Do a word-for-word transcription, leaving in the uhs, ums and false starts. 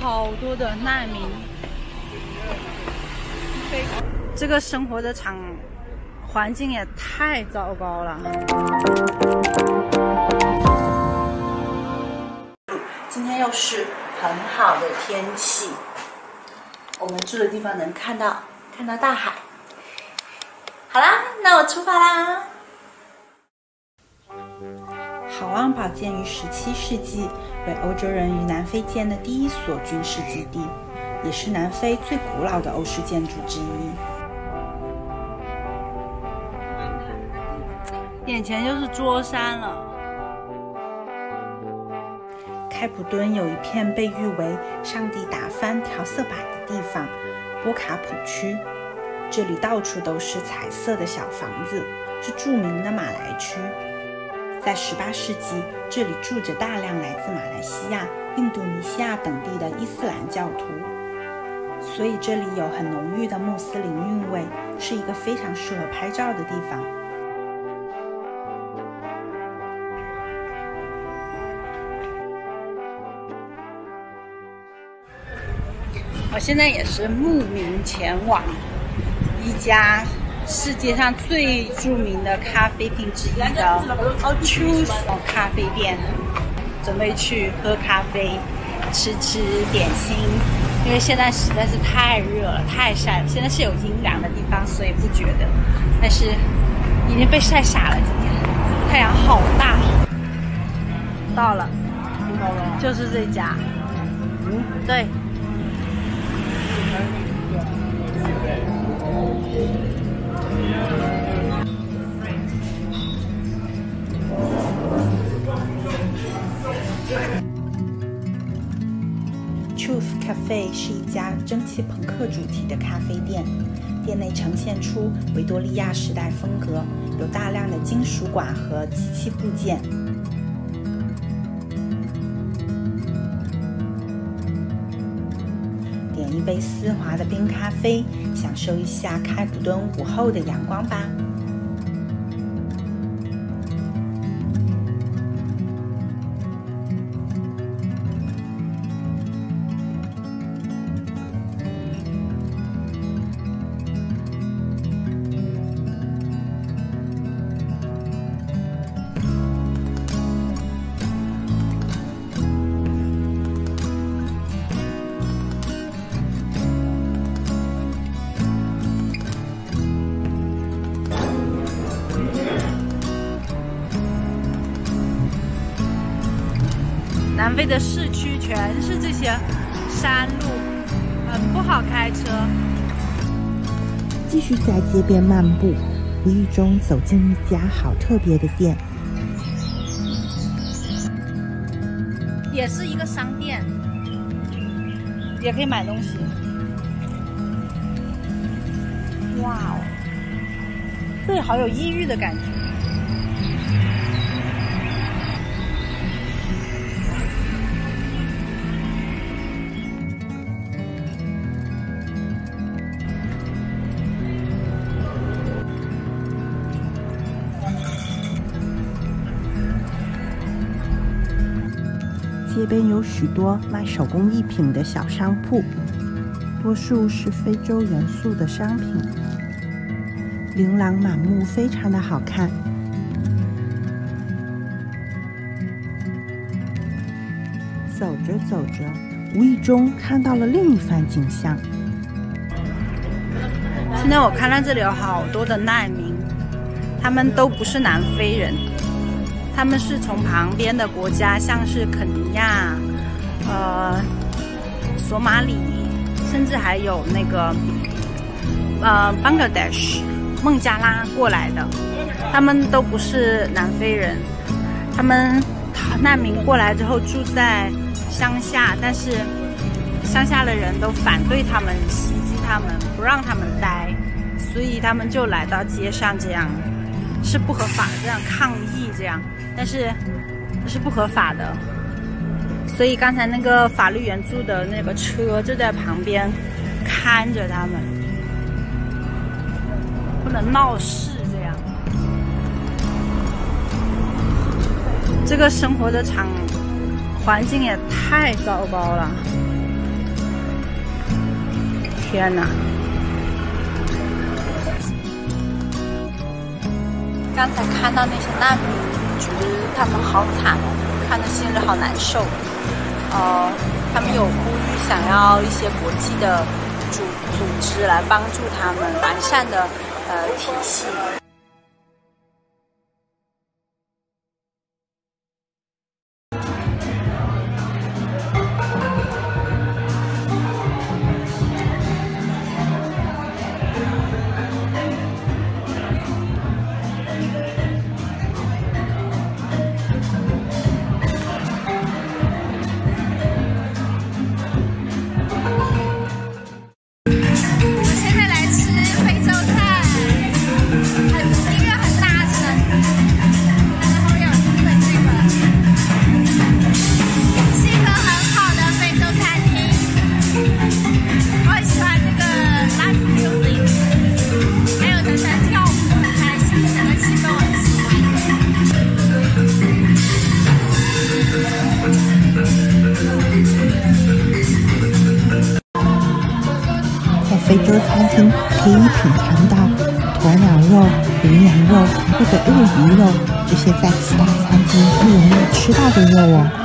好多的难民。这个生活的场环境也太糟糕了。今天又是很好的天气，我们住的地方能看到看到大海。好啦，那我出发啦。好望堡建于十七世纪，为欧洲人与南非间的第一所军事基地，也是南非最古老的欧式建筑之一。眼前就是桌山了。开普敦有一片被誉为上帝打翻调色板的地方——波卡普区，这里到处都是彩色的小房子，是著名的马来区。在十八世纪，这里住着大量来自马来西亚、印度尼西亚等地的伊斯兰教徒，所以这里有很浓郁的穆斯林韵味，是一个非常适合拍照的地方。我现在也是慕名前往一家世界上最著名的咖啡厅之一的 Choose 咖啡店，准备去喝咖啡、吃吃点心。因为现在实在是太热了，太晒了。现在是有阴凉的地方，所以不觉得，但是已经被晒傻了。今天太阳好大。到了，就是这家。嗯，对。Truth Cafe 是一家蒸汽朋克主题的咖啡店，店内呈现出维多利亚时代风格，有大量的金属管和机器部件。点一杯丝滑的冰咖啡，享受一下开普敦午后的阳光吧。南非的市区全是这些山路，很不好开车。 继续在街边漫步，无意中走进一家好特别的店， 也是一个商店，也可以买东西。哇哦，这里好有异域的感觉。 街边有许多卖手工艺品的小商铺，多数是非洲元素的商品，琳琅满目，非常的好看。走着走着，无意中看到了另一番景象。 现在我看到这里有好多的难民，他们都不是南非人。他们是从旁边的国家，像是肯尼亚、呃、索马里，甚至还有那个呃 Bangladesh 孟加拉过来的。他们都不是南非人，他们难民过来之后住在乡下，但是乡下的人都反对他们，袭击他们，不让他们待，所以他们就来到街上，这样是不合法的，这样抗议这样。但是这是不合法的，所以刚才那个法律援助的那个车就在旁边看着他们，不能闹事这样。这个生活的场环境也太糟糕了。 天哪！刚才看到那些难民，觉得他们好惨哦，看着心里好难受。呃，他们有呼吁想要一些国际的组组织来帮助他们完善的呃体系。 非洲餐厅可以品尝到鸵鸟肉、羚羊肉或者鳄鱼肉这些在其他餐厅不容易吃到的肉哦。